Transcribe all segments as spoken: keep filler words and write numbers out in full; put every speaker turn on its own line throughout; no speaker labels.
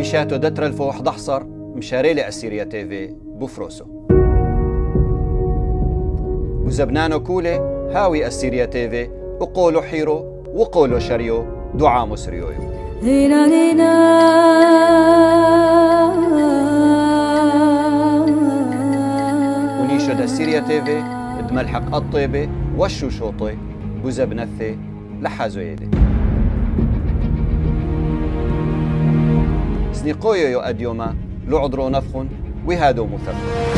مشاتو دتر ألف وواحد عشر مشاريلي أسيريا تيفي بفروسو وزبنانو كولي هاوي أسيريا تيفي وقولو حيرو وقولو شريو دعا مسريويو هنا هنا ونيشو دا أسيريا تيفي دملحق الطيبة والشوشوطي بوزبنثي لحازو يدي سنيقويو يو أديوما لعضرو نفخن وهادو مثبت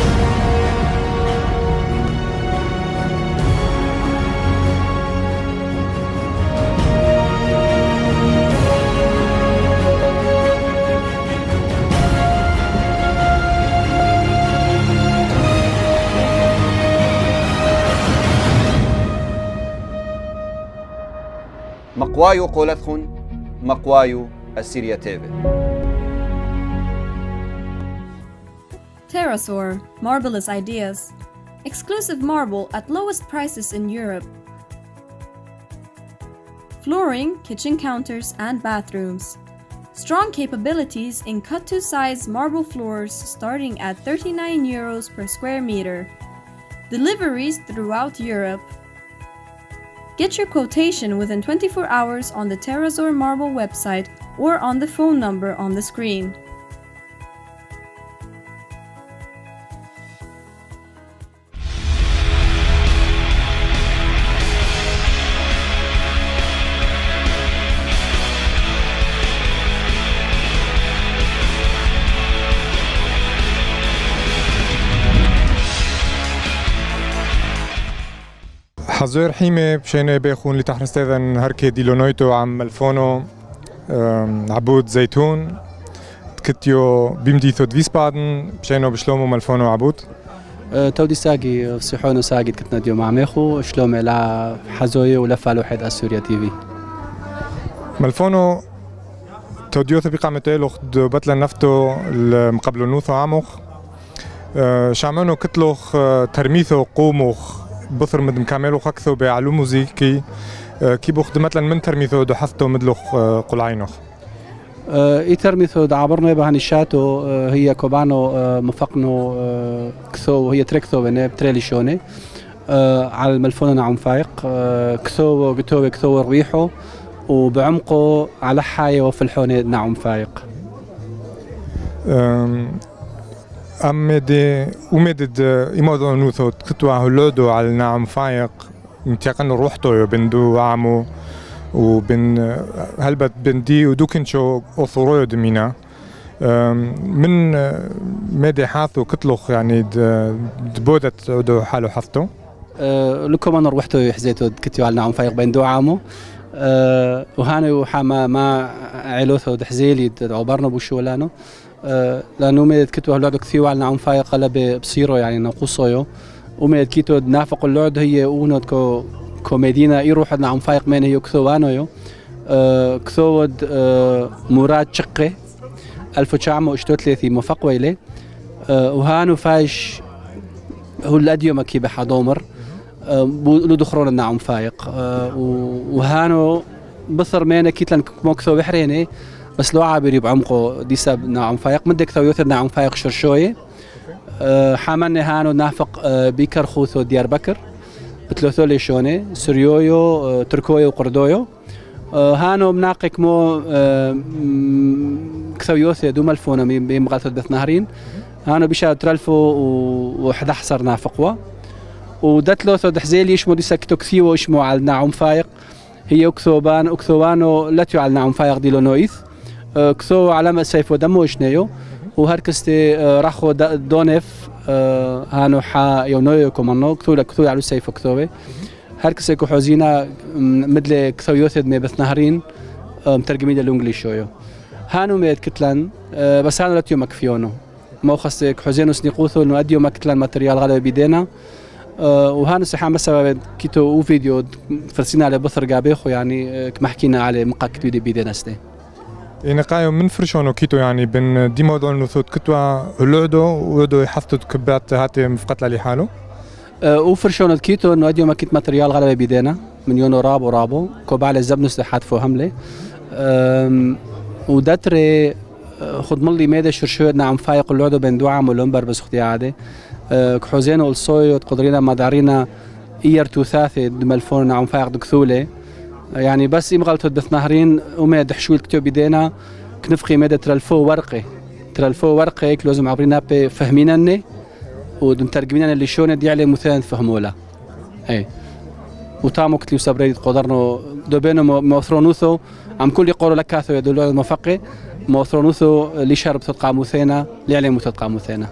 مقوايو قولتخن مقوايو أسيريا تيفي
Terrasaur, marvelous ideas. Exclusive marble at lowest prices in Europe. Flooring, kitchen counters and bathrooms. Strong capabilities in cut-to-size marble floors starting at thirty-nine euros per square meter. Deliveries throughout Europe. Get your quotation within twenty-four hours on the Terrasaur Marble website or on the phone number on the screen.
حزير حيمة بشينة بيخون اللي تحت استاذن هركي ديلونويتو عم ملفونو عبود زيتون تكتيو بيمديثو دويسبادن بشينو بشلومو ملفونو عبود
تودي ساقي فسيحونو ساقي كتنا ديو مع ميخو شلومي لا حزوي ولا فالو حد أسوريا تيفي
ملفونو توديو ثبيقة متيلوخ بطل نفتو مقبلو نوثو عموخ شعمونو كتلوخ ترميثو قوموخ بثر مدم كاملو خكثو بعلوم موزيكي كي بوخد مثلا من ترميثو دو حثتو مدلوخ قلعينوخ
اي ترميثو دا عبرنا بهاني شاتو هي كوبانو مفقنو كثو هي تركثو بني بتريلي شوني على الملفون نعم فايق كثو قتو كثو ريحو وبعمقه على حاية وفي الحوني نعم فايق
أمدي أمدد إمادو نوثو كتوا هلودو على نعم فايق متيقن روحتو بندو عمو وبن هلبت بندي ودوكنشو أثرويو دمينا من مدي حاثو كتلوخ يعني دبودت دو حالو حثتو
لكم أنا روحتو يحزيتو كتوا على نعم فايق بندو عمو وهانو حما ما علوثو دحزيلي عبرنا بوشولانو لأنه ميد كتو هاللعبة كثير على نعم فايق قلب بصيرو يعني نقصيو وميد كيتو نافق اللعبة هي أونود كو كوميدينا يروح نعم فايق من هي كثو وانو كثود مراد شقة ألف وتسعمائة وثلاثة مفق ويلي وهانو فايش هو الأديو مكي بحضومر لو دخرون نعم فايق وهانو بصر مينا كيتلن مو كثو بحريني بس لو عابر بعمقه ديسا نعم فايق مدك ثويوث نعم فايق شرشوي أه حملنا هانو نافق أه بيكر خوثو ديار بكر بتلوثو ليشوني سريويو أه تركويو وقردويو أه هانو مناقك مو أه كثويوث دو ملفونا بمغالثو دث نهرين هانو بيشا ترلفو وحد حصر نافقوا ودتلوثو دحزيل يشمو ديسا كتو كثيو يشمو على نعم فايق هي أكثوبان أكثوبانو لا تعلن نعم فايق ديلو نويث كثو علامة سيف ودمو شنيو وهركستي راخو دونف هانو حا يونويو كومانو كثو كثو على سيف كثوبه هركستي كحوزينا مدل كثو يوثد مي بث نهرين مترجمين الانجليزيو هانو ميد كتلن بس هانو لا تيو مكفيونو مو خاصك حوزينو سنيقوثو انه اديو مكتلن ماتريال غالبا بيدينا وهانو سحا مثلا كيتو او فيديو فرسينا على بثر قابيخو يعني كما حكينا على مقا كتو بيدينا ستي
يعني قايو من فرشونو كيتو يعني بين ديما دون نوثوت كتوا هلودو ودو يحثوا كبات هاتي مفقت لي حاله
او فرشونو كيتو انه اديو ماكيت ماتريال غالبا بيدينا من يونو رابو رابو كوبا على الزبنوس حتفو همله وداتري خد ملي ميدا شرشود نعم فايق اللعدو بين دوعم ولنبر بس اختي عادي كحوزينو الصويو تقدرينا مدارينا إير توثاثي دملفون نعم فايق دكثولة يعني بس إم غلطوا دث نهرين وميد حشول كتب بدينا كنفقي ميدا ترالفو ورقي ترالفو ورقي لازم عبرينا بفهمينني ودمترجمينا اللي شون دي عليه مثلا فهمولا اي وتامو كتلي وسبريد قدرنا دوبينو موثرونوثو عم كل يقولوا لك كاثو يدلوا المفقي موثرونوثو اللي شرب تتقى مثينا اللي عليه متتقى مثينا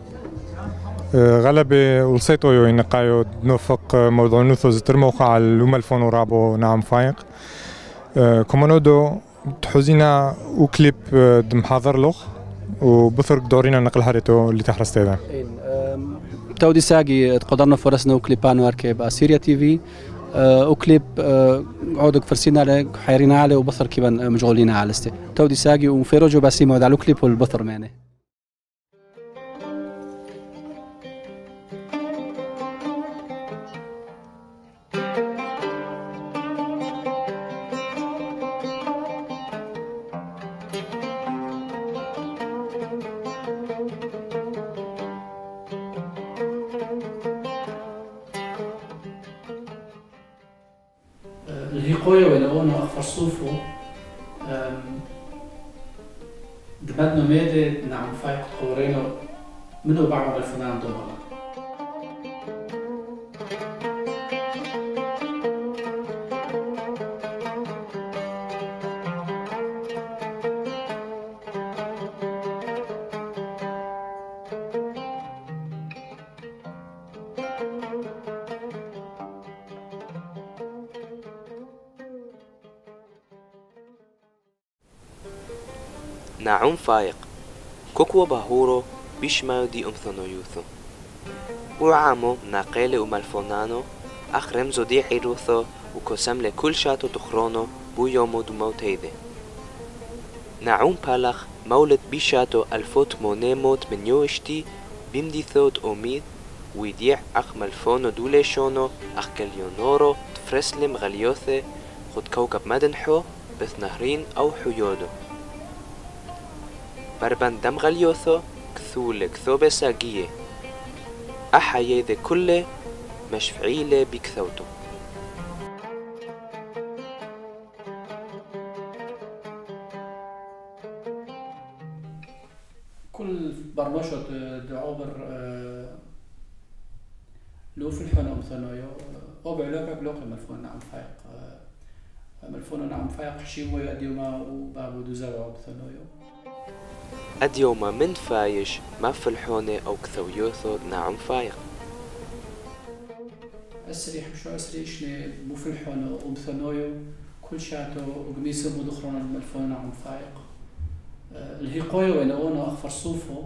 غلبة ولسيتو يو إنقايو نوفق موضوع نوثو زتر موقع اللوم الفون ورابو نعم فايق كومانودو تحوزينا وكليب دم حاضر لوخ وبثرك دورينا نقل هاريتو اللي تحرست هذا
تودي ساقي قدرنا فرسنا وكليبان واركب اسيريا تي في وكليب عودك فرسينا على حيرينا عليه وبثر كيبان مشغولين على استي تودي ساقي وفيروجو باسيمو على الكليب والبثر ماني
الهيقوية ويلاقونا أخفر صوفو دمدنا ميدة نعم فايق قورينا منو بعض الفنان دومالا
نعم فايق كوكو باهورو بيشماو دي أمثنو يوثو وعامو ناقيلي ومالفونانو أخ رمزو دي عيروثو وكسم لكل شاتو تخرونو بو يومو دو موتيدي نعم بالخ مولد بيشاتو الفوت مونيموت من يوشتي بمديثوت أميد ويديع أخ مالفونو دوليشونو أخ كاليونورو تفرسلم غليوثي خد كوكب مدنحو بث نهرين أو حيودو بربان دم غليوثو كثول كثوبة ساقية أحيي ذي كله مشفعيلة بكثوتو
كل برمشة دعوبر لو في الحنا مثنايا أو بعلاقة بلوقي ملفون نعم فايق ملفون نعم فايق شيء ويأديوما وبابو زرع مثنايا
أديوما من فايش ما في الحونة أو كثويوثو نعم فايق
أسري حمشو أسري إشني مو في الحونة ومثنايا كل شاتو وقميسو مدخرون الملفون نعم فايق الهيقوية ويلاقونا أخفر صوفو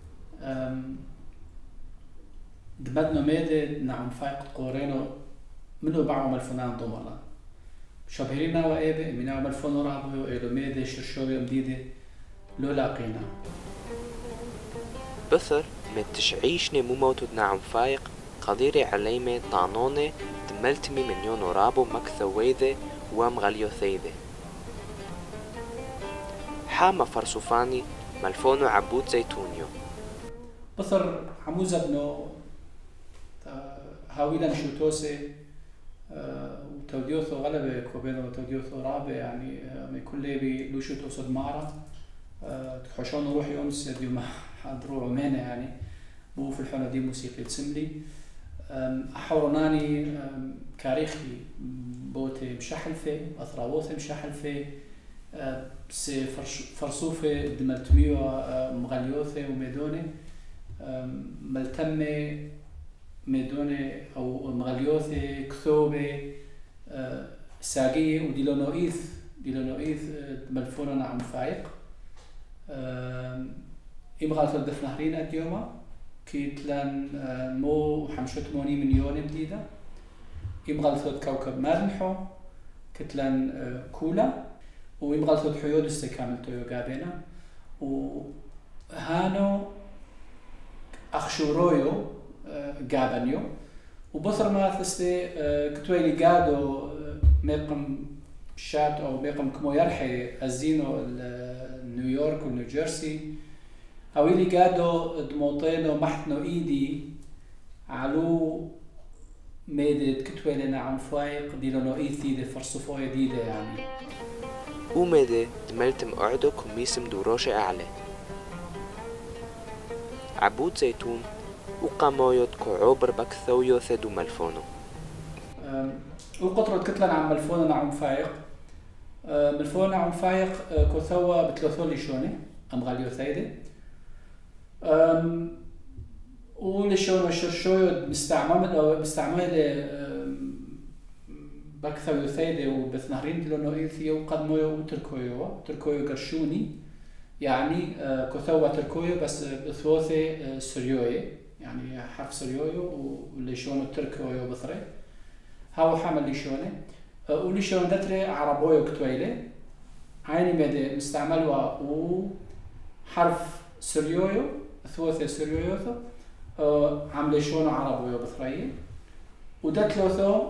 دمدنا ميدة نعم فايق قورينو منو بعض ملفونان دومالا شابهرينا وإيبه منو ملفون رابو إلو ميدة شرشوبي مديدة لو لاقينا
بثر من تشعيشني مو موتود نعم فايق قديري عليمي طعنوني دملتمي من يونو رابو مكثويذة ومغليوثيذة حاما فرسوفاني ملفونو عبود زيتونيو
بثر عموزة بنو هاويلا شوتوسي وتوديوثو غلبة كوبينو وتوديوثو رابع يعني من كل بي لو شوتوسو دمارة تحوشون روح يومس ديوما حضروا عمانة يعني مو في الحونة دي موسيقى تسملي أحورناني كاريخي بوتي مشحلفة أثراوثي مشحلفة سي فرصوفة دملتميو مغليوثي وميدوني ملتمي ميدوني أو مغليوثي كثوبة ساقية وديلونوئيث ديلونوئيث دملفونا نعم فايق إم غالت الدف نهرين أديوما كيتلان مو حمشت موني مليون جديدة إم غالت كوكب مارنحو كتلان كولا وإم غالت حيود استكامل تويو قابينا وهانو أخشورويو قابنيو وبصر ما ثستي كتويلي قادو ميقم شات أو ميقم كمو يرحي الزينو نيويورك ونيوجيرسي أو اللي قادو دموطينو محتنو إيدي علو ميدة كتوى لنعم فايق ديلونو إيثي دي فرصفوية ديدة يعني
وميدة دملتم أعدو كميسم دوروش أعلى عبود زيتون وقامويوت كعوبر بكثويو ثدو ملفونو
وقطرة كتلة نعم ملفونو نعم فايق ملفونو نعم فايق كثوة بتلوثولي شوني أم غاليو ثايدة ولشونو شرشويو مستعمل أو مستعمل بكثويو ثايدة وبثنهرين دلونو إيثيو وقدمويو وتركويو تركويو قرشوني يعني كثوة تركويو بس بثوثة سريوية يعني حرف سريويو ولشونو تركويو بثري هاو حامل لشونه ولشونو دتري عربويو كتويلة عيني ميدي مستعملوا وحرف سريويو ثوثة سريويو عم لشونو عربويو بثري ودتلوثو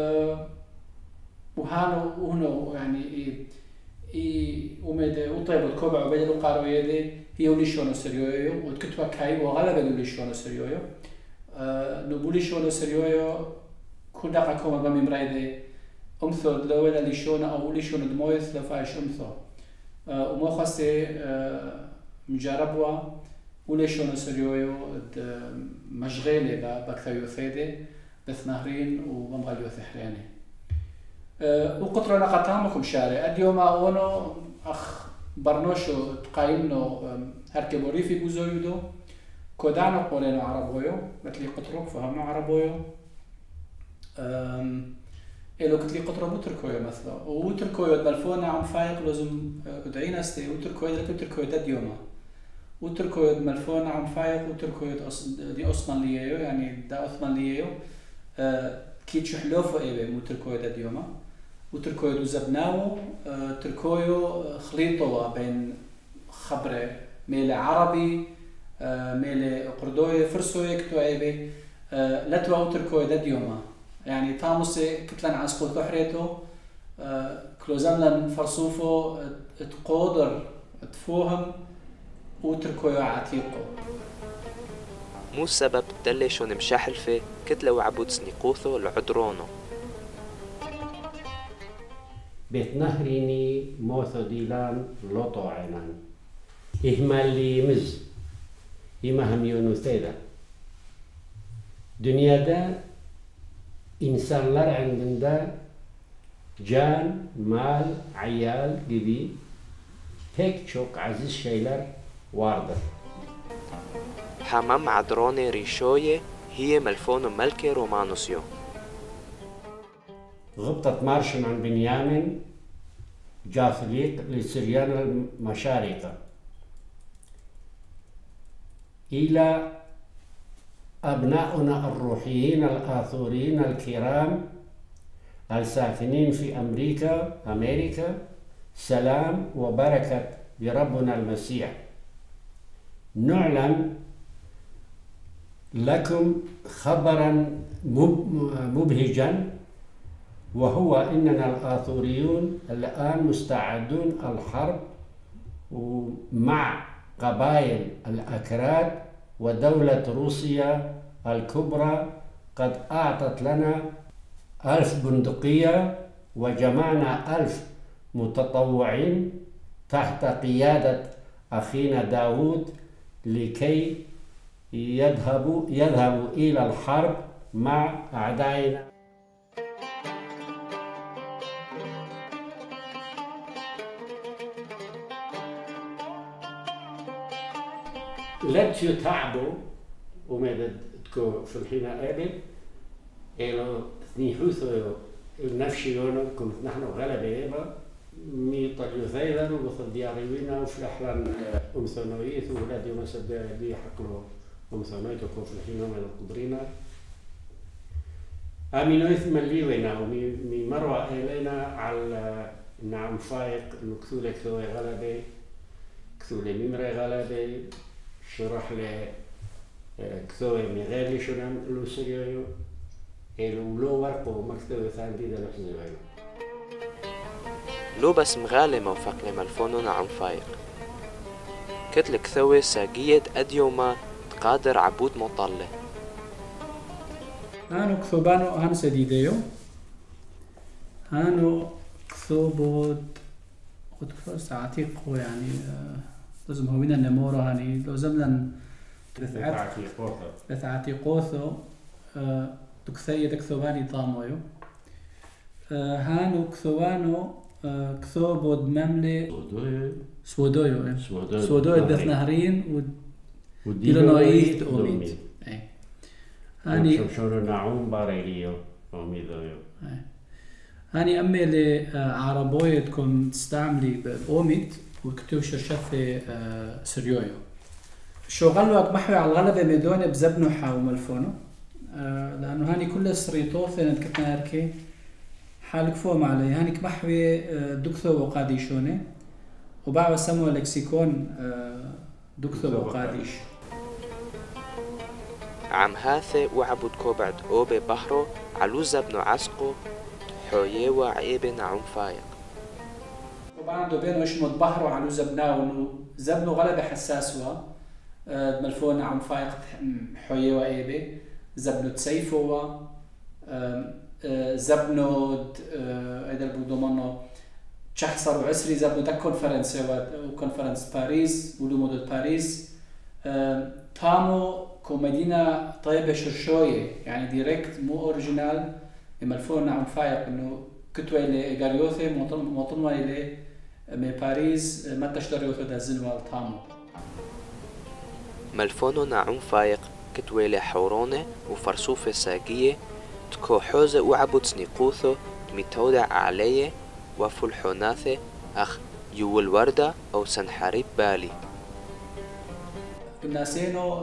وهانو وهنو يعني إي وميدي وطيب الكوبع وبيدلو قارو يدي هي وليشونو سريويو وتكتوا كاي وغلبة وليشونو سريويو أه نبوليشونو سريويو كل دقة كوما بامي مرايدي أمثو دلويلة ليشونو أو وليشونو دمويث لفايش أمثو أه ومو خاصي أه مجربوا وليشونو سريويو مشغيلة بكثيو ثيدي بثنهرين وبمغاليو ثحريني أه وقطرنا قطامكم شارع اليوم أونو أخ برنوشو تقايمنو هركبوري في بوزويدو كودانو قولينو عربويو مثلي قطروك فهمنو عربويو إلو كتلي قطرو بوتركويو مثلا ووتركويو دمالفونا عم فايق لازم ادعينا استي وتركويو دلك وتركويو داد يوما وتركويو دمالفونا عم فايق وتركويو دي أسمانليو يعني دا أثمانليو كي تشحلوفو إيبي موتركويو داد يوما وتركويو دو زبناو تركويو خليطوا بين خبرة ميل عربي ميل قردوية فرسوية كتو عيبي لتوا وتركويو داد يوما يعني تاموسي كتلان عسقو تحريتو كلوزان فرصوفو تقودر تفوهم وتركويو عتيقو
مو السبب دلشون مشاحلفة كتلة وعبود سنيقوثو العدرونو
بيت نهريني موثو ديلان لوطو عينان إهمال لي مز إما هم يونوثيدا دنيا دا إنسان لر عندنا جان مال عيال جبي هيك شوك عزيز شيلر واردة
حمام عدروني ريشوية هي ملفون ملكة رومانوسيو
غبطة مارشم عن بنيامين جاثليق لسريان المشارقة إلى أبناؤنا الروحيين الآثوريين الكرام الساكنين في أمريكا أمريكا سلام وبركة بربنا المسيح نعلن لكم خبرا مبهجا وهو إننا الآثوريون الآن مستعدون الحرب مع قبائل الأكراد ودولة روسيا الكبرى قد أعطت لنا ألف بندقية وجمعنا ألف متطوعين تحت قيادة أخينا داود لكي يذهبوا يذهبوا إلى الحرب مع أعدائنا. لا تعبوا ومدد تكو في الحين قابل إلو نيحوثو النفشيونو كنت نحن غلبة إيبا مي طليو ثيلا وبطل دياريوينا وفلحلان أمثونويث وولاد يوم سبدا دي حقلو أمثونويث وكو في الحين ومدد قدرينا أمينويث مليوينا ومي مروة إلينا على نعم فايق نكثولة كثوة غلبة كثولة ميمرة غلبة شرح لي كثوة مغالي شنام لو سريو إلو لو ورقو مكتوبة ثاني دي لحظة
لو بس مغالي موفق لملفونو نعم فايق كتلك ثوي ساقية أديوما تقادر عبود مطلة.
هانو كثوبانو هانو سديديو هانو كثوبود قد كثور ساعتيقو يعني لازم هو بينا النمورو هاني لازم لن بثعتيقوثو تكثية كثوباني طامويو هانو كثوانو كثوبود مملي سودويو سودويو دث نهرين وديلونويت أوميد
هاني شمشون نعوم باريليو أوميدويو
هاني أمي اللي عربوية تكون تستعملي بأوميد وكتو شرشثة سريويو شو غلوك محوي على الغلبة ميدوني بزبنو حاو ملفونو لأنه هاني كل سريطوثة نتكتنا هركي حالك فوم علي هاني كمحوي دكثو وقاديشوني وبعد سموه لكسيكون دكثو وقاديش
عم هاثي وعبود كوبعد أوبي بحرو علو زبنو عسقو حويه وعيبي نعم فايق
طبعا دو بينو اشمد بحرو علو زبناو انو زبنو غلبة حساسوا ملفون نعم فايق حويه وعيبي زبنو تسيفوا زبنو ايضا بودو منو شخصر وعسري زبنو دا كونفرنسي وكونفرنس باريس ولو مودو باريس تامو كومدينة طيبة شرشوية يعني ديريكت مو اوريجينال ملفون نعم فايق انه كتوى إلي غاريوثي موطنوى إلي من باريس ما تشتريوثو دا زنوى التامو
ملفونو نعم فايق كتوى إلي حورونة وفرسوفة ساقية تكو حوزة وعبود سنيقوثو متودع عليه وفلحوناثي أخ يو الوردة أو سنحاريب بالي
الناسينو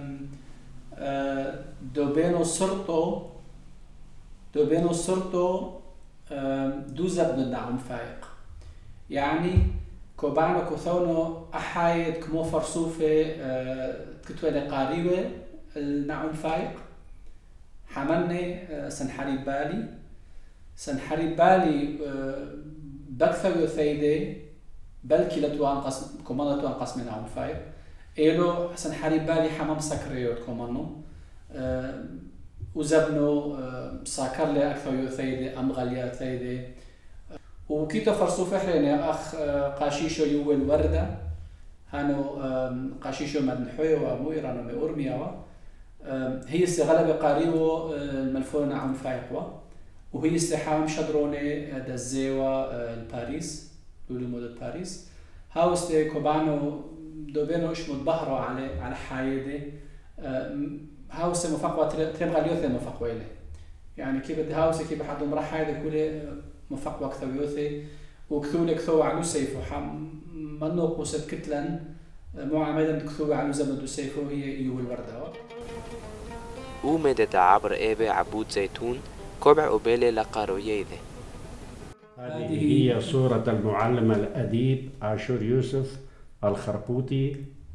دوبينو سرطو دوبينو سرطو دو زبن نعم فايق يعني كوبانو كوثونو أحايد كمو فرصوفة كتوى لقاريوة النعم فايق حملني سنحاريب بالي سنحاريب بالي بكثر يثيدي بلكي لتو أنقص كوماندو أنقص من نعم فايق إيلو سنحاريب بالي حمام سكريوت كومانو أه وزبنو أه ساكر لي أكثر يثيدي أمغل يثيدي وكيتو فرصو فحريني أخ أه قاشيشو يو الوردة هانو أه قاشيشو مدنحوي ومويرانو مأورمياوا أه هي استغلبة قاريو الملفون نعم فايقوا وهي استحام شدروني دزيوا أه الباريس لولو مودة باريس هاو استي كوبانو دوبينو اش متبهروا على على حايدة هاوس مفقوة تريم غاليوثي مفقوة إليه يعني كيف بدي هاوس كيف حد مرة حايدة كله مفقوة كثويوثي وكثولة كثو على سيفو حم منو قوسة كتلن مو عمدا كثو على زمن سيفو هي يو الوردة
ومدد عبر إيبي عبود زيتون كوبع أوبيلي لقاروييذي.
هذه هي صورة المعلم الأديب عاشور يوسف الخربوطي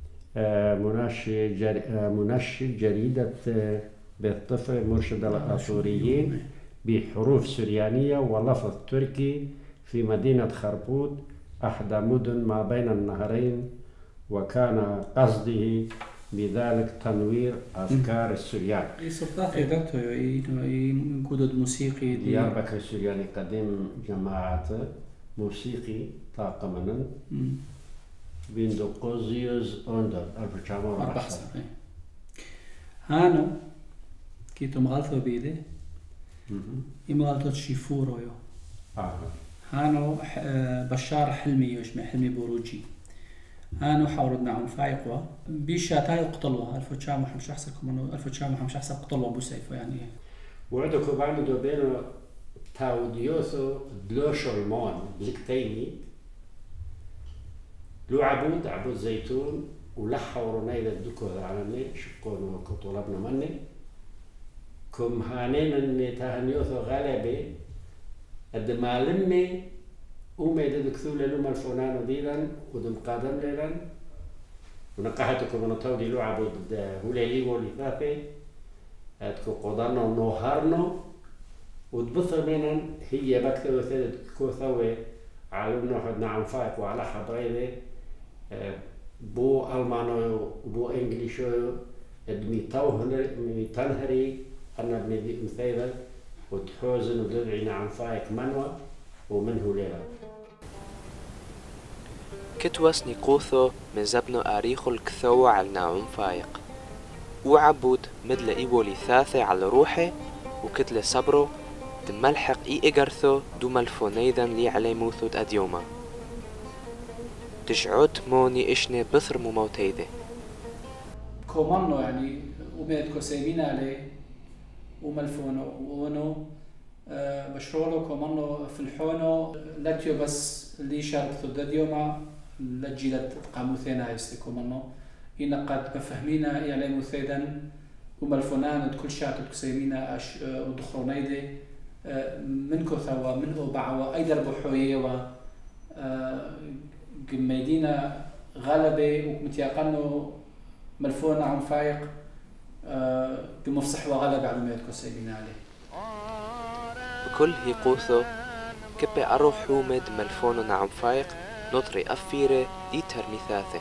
منشد منشد جريدة بالطفل مرشد الآثوريين بحروف سريانية ولفظ تركي في مدينة خربوط أحدى مدن ما بين النهرين، وكان قصده بذلك تنوير أفكار السريان.
سلطات إدارته ينقود موسيقي
دياربكر السرياني قديم جماعة موسيقي طاقمنا بندقوزيوز أوندر ألف وتسعمائة وأربعة عشر.
هانو كيتو مغالثو بيدي يمغالثو تشيفورو يو
آه.
هانو بشار حلمي يشمع حلمي بوروجي هانو حاورد نعم فايقوا بيشا تاي قتلوها ألف وتسعمائة وخمسة عشر كمان ألف وتسعمائة وخمسة عشر قتلوها بوسيفو يعني
وعندك بعد دوبينو تاوديوثو دلوشو المون بلكتيني لو عبود عبود زيتون ولحوا رنيل الدكو عني شكون وطلبنا مني كم هانين ان تهنيوثو غالبي قد ما لمي وما يدكثوا لهم الفنان ديلا ودم قادم ليلا ونقحتكم من طودي لو عبود هوليلي ولفافي اتكو قدرنا ونوهرنا وتبثر منن هي بكتو ثلاث كوثوي على نوع نعم فايق وعلى حبريده بو ألمانيو وبو إنجليشيو دمي توهنري تنهري أنا بمدي مثيبة وتحوزن ودرعي نعم فايق منوى ومنه ليرا
كتوس نيقوثو من زبنو آريخو الكثوة على ناوم فايق وعبود مدل إيبولي ثاثي على روحي وكتل صبرو دملحق إي إقرثو دو ملفونيذن لي علي موثود أديوما تشعود موني إشني بثر مموتيدي
كومانو يعني وميد كوسيمين عليه وملفونو وونو أه بشرولو كومانو في الحونو لاتيو بس اللي شاركتو داديوما لجيلة قاموثينا يستي كومانو إنا قد بفهمينا يعني مثيدا وملفونان كل شاتو كسيمينا أش ودخرونيدي أه منكو ثوا منو بعوا أيدر بحوية و أه ميدينا غلبة ومتيقنو ملفون نعم فايق أه بمفصح وغلبة على ميتكو سيبين عليه
بكل هيقوثو كبي أروح حومد ملفون نعم فايق نطري أفيري دي ترميثاثي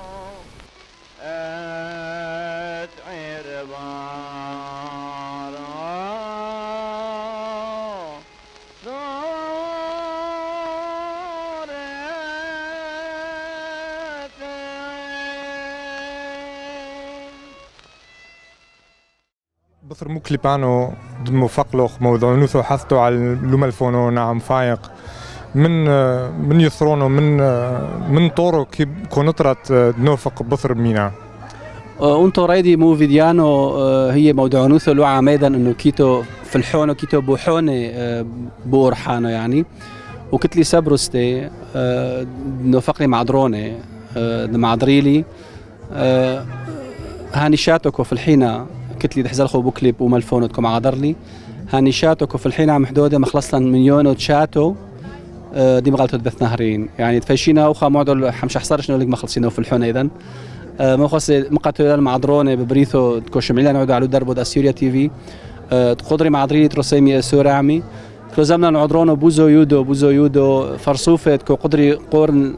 بثر مكلبانو دمو فقلوخ موضوع نوثو حثتو على لوملفونو نعم فايق من من يثرونو من من طورو كي كونطرت نوفق بثر مينا
انتو رايدي مو فيديانو هي موضوع نوثو لو عميدا انه كيتو في الحونو كيتو بوحوني بورحانو يعني وكتلي سبروستي نوفقلي مع دروني مع دريلي هاني شاتوكو في الحينة كتلي دحزلخو بوكليب وملفونتكم عادرلي هاني شاتوكو في الحين عم حدوده مخلصا من يونو تشاتو دي مغالطو بث نهرين يعني تفشينا وخا معدل حمش حصر شنو لك مخلصينه في الحون ايضا ما خص مقاتل مع درونه ببريثو تكوش معلان نعود على دربو دا سوريا تي في تقدري مع دريلي تروسيمي سورامي كلوزمنا نعدرونو بوزو يودو بوزو يودو فرصوفت كو قدري قورن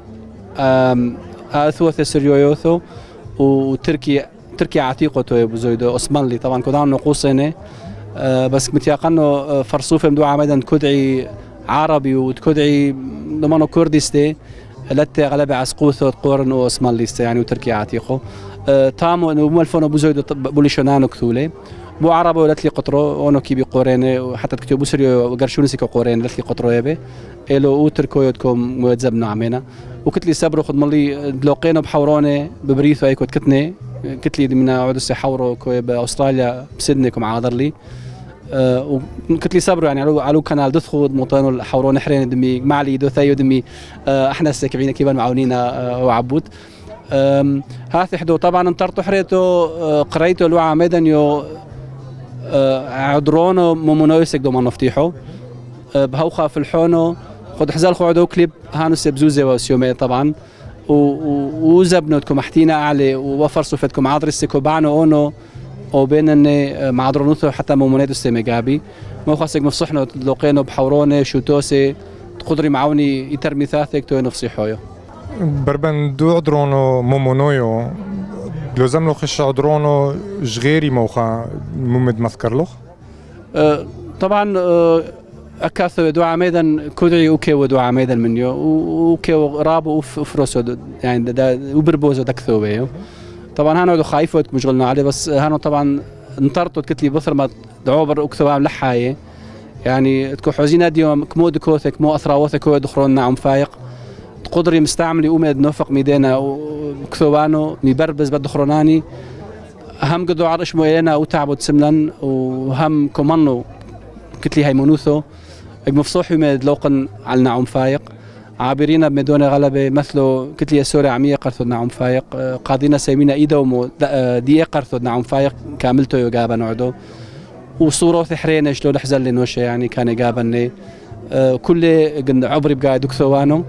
اثوث سريويوثو وتركي تركي عتيقه تو بزويدو عثمانلي طبعا كودان نقوصينه أه بس متيقنو فرصوفه مدو عمدا كدعي عربي وتكدعي ضمانو كردستي لتي غلبة عسقوثو قورن وعثمانليستي يعني وتركي عتيقه أه تامو انه ملفونو بزويدو بوليشونانو كثولي بو عربي ولتلي قطرو اونو كي بقوريني وحتى تكتبو سريو وقرشونسي كقورين لتلي قطرو يبي الو او تركويتكم موزبنا عمينا وكتلي صبرو خد ملي دلوقينو بحوروني ببريثو ايكو كتني كتلي من عودسي حورو كوي باستراليا بسيدني كم عادرلي أه وكتلي صبروا يعني علو علو كانال دثخو موطنو حورو نحرين دمي معلي دو ثايو دمي أه احنا ساكبين كيبان معاونينا أه وعبود أه هاث حدو طبعا انطرتو حريتو أه قريتو لو عميدن يو أه عدرونو مومونويسك دو ما نفتيحو أه بهوخا في الحونو خد حزال خو عدو كليب هانو سبزوزي وسيومي طبعا وزبنتكم احتينا علي ووفر صفتكم عادرسكو بعنو اونو وبين اني معادرونوثو حتى مومونيدو سيميغابي مو خاصك مفصحنا لوقينو بحوروني شوتوسي تقدري معاوني يترمي ثاثك تو نفصيحويو
بربن دو عدرونو مومونويو لازم لو خش عدرونو جغيري موخا ممد مذكر لخ
أه طبعا أه أكاثو دو عميدا كودعي وكي ودو عميدا منيو وكي رابو وفروسو يعني دا وبربوزو دكثو بيو طبعا هانو دو خايفو مشغلنا عليه بس هانو طبعا انطرتو كتلي بثر ما دعوبر اكثو عام لحاية يعني تكو حوزينا ديوم كمو دكوثك كمو اثراوثك هو دخرون نعم فايق تقدري مستعملي اومد نوفق ميدينا وكثوانو ميبربز بدخروناني هم قدو عرش موينا وتعبو تسملن وهم كومانو كتلي هاي منوثو مفصوحي ميد لوقن على نعم فايق عابرين بمدونة غلبة مثلو كتلي سوري عمية قرثو نعم فايق قاضينا سيمينا إيدو دي قرثو نعم فايق كاملتو يقابا نعدو وصورو ثحرين شلو لحزل لنوشة يعني كان يقابني كل عبري بقاعد دكثوانو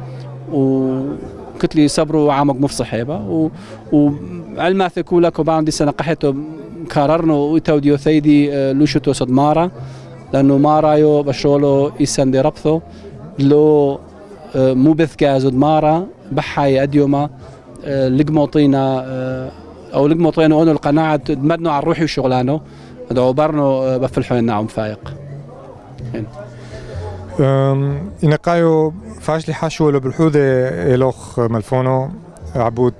وكتلي صبرو عامق مفصح هيبا وعلما ثكولا كوبان دي سنة قحيتو كاررنو ويتوديو ثيدي لوشتو صدمارة لأنه ما رايو بشولو إيسان ربثو لو مو بث كازود مارا بحاي أديوما لقموطينا او لقموطينا اونو القناعه دمدنو على روحي وشغلانه دعو برنو بفلحوا ناعم فايق.
إنقايو فاشلي حاشو ولا بالحوذة إلوخ ملفونو عبود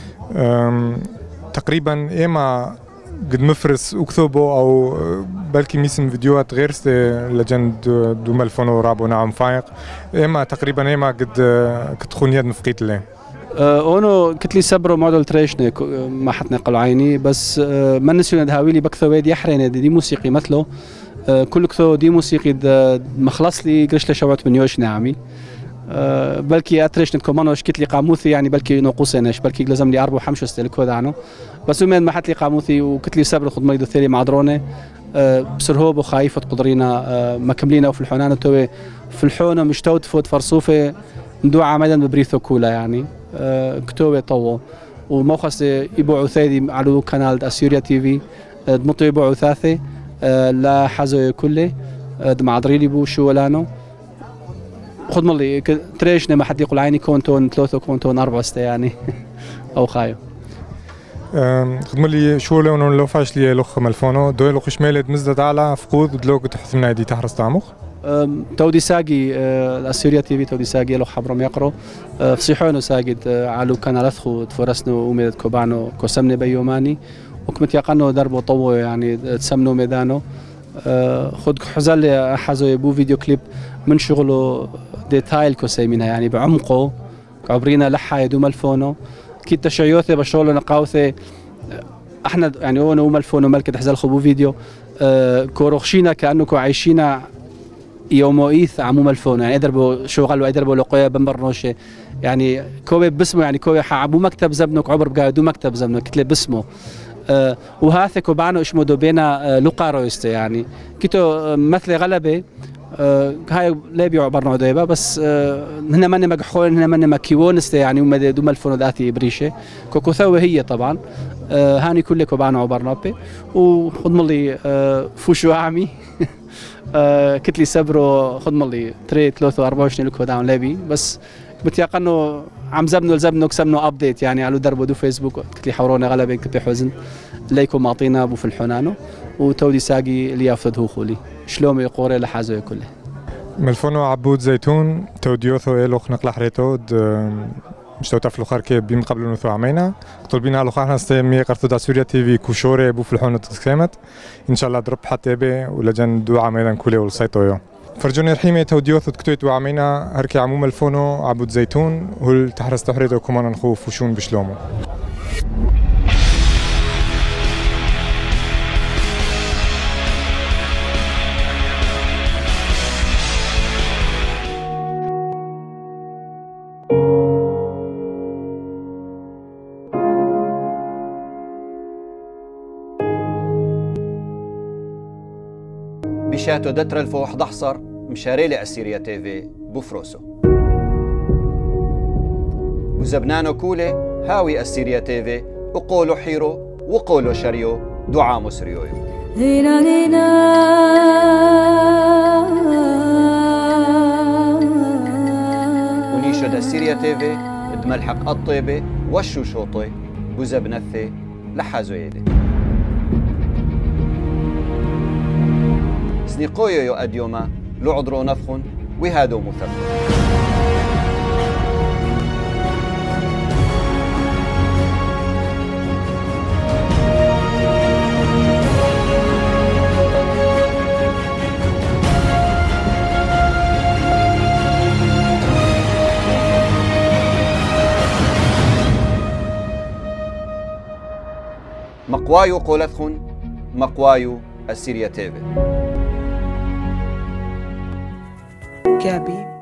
تقريبا إيما قد مفرس وكتبو أو بلكي ميسم فيديوهات غير لجند دو ملفونو رابو ناعم فايق إيما تقريبا إيما قد كتخون يد نفقيت له
اونو كتلي سبرو موديل تريشني ما حتنا قلو عيني بس ما نسيو ندهاويلي بكثو ويد يحرين دي موسيقي مثله كل كثو دي موسيقي مخلص لي قرش لشوات من يوش نعمي بلكي اتريشن كومانوش كتلي قاموثي يعني بلكي نقوسينش بلكي لازم لي اربع وحمش استلكو دعنو بس ومن ما حتلي قاموثي وكتلي سبرو خد ميدو ثاني مع درونه بسرهوب وخايفة قدرينا مكملينا وفي الحنانة توي في الحونة مش توت فوت فرصوفة ندوع عمدا ببريثو كولا يعني كتوبة طوو وموخص يبوعوا ثادي على قناة أسيوريا تي في دمطو يبوعوا ثاثي لا حزو كله دمع دريلي بو شو ولانو خد ملي تريشنا ما حد يقول عيني كونتون ثلاثة كونتون أربعة سته يعني أو خايو
خد ملي شو لونو لو فاش لي لوخ ملفونو دوي لوخ شمالة مزدد على فقود دلوك تحث من دي تحرس تعمق
تودي ساقي الأسيوريا تي في تودي ساقي لو حبرم يقرو فصيحونو ساقي علو كان لثخو تفرسنو وميدت كوبانو كوسمني بيوماني وكمت يقنو دربو طوو يعني تسمنو ميدانو خد حزل حزو يبو فيديو كليب من شغله ديتايل كوسيمينها يعني بعمقه عبرينا لحا يدو ملفونو كي تشيوثي بشغله نقاوثي احنا يعني هو نو ملفونو ملكة تحزل خبو فيديو كوروخشينا كأنه كو عايشينا يوموئيث عمو ملفون يعني يدربوا شغل ويدربوا لقويا بمبرنوشه يعني كوي باسمه يعني كوي عبو مكتب زبنك عبر بقادو مكتب زبنك كتلي باسمه أه وهاث كوبانو اش مودو بينا أه لقارويست يعني كيتو مثل غلبه أه هاي ليبيو عبرنا ديبا بس أه هنا من مقحون هنا من مكيونست يعني وما دو ملفون ذاتي بريشه كوكو ثوي هي طبعا أه هاني كله كوبانو عبرنا بي وخذ ملي أه فوشو عامي آه كتلي سبرو خد ملي تري ثلاثة أربعة وعشرين لكو داون لابي بس بتيقنو عم زبنو لزبنو كسبنو ابديت يعني على دربو دو فيسبوك كتلي حورونا غلبين كتلي حزن ليكو معطينا ابو في الحنانو وتودي ساقي اللي يافد هو خولي شلومي قوري لحازو كله
ملفونو عبود زيتون توديوثو إلو خنق لحريتو مش تو تفلو خاركي بيم قبل نثو عمينا طلبينا على خارنا استمي قرطو دا سوريا تي في كوشوري بو في الحونة تسكيمت ان شاء الله درب حتى بي ولجن دو عمينا كولي والسيطويو فرجوني رحيمة توديوثو تكتويت وعمينا هركي عمو ملفونو عبود زيتون هل تحرس تحريتو كمان نخو فوشون بشلومو
بشاتو دتر الف وحد حصر مشاريلي أسيريا تي في بوفروسو وزبنانو كولي هاوي أسيريا تي في وقولو حيرو وقولو شريو دعا مسريويو هينا هينا ونيشو دا أسيريا تي في دملحق الطيبة والشوشوطي بوزبنثي لحازو يدي سنيقويو يو أديوما لعضرو نفخن وهادو مثبت مقوايو قولتخن مقوايو أسيريا تي في
Gabby.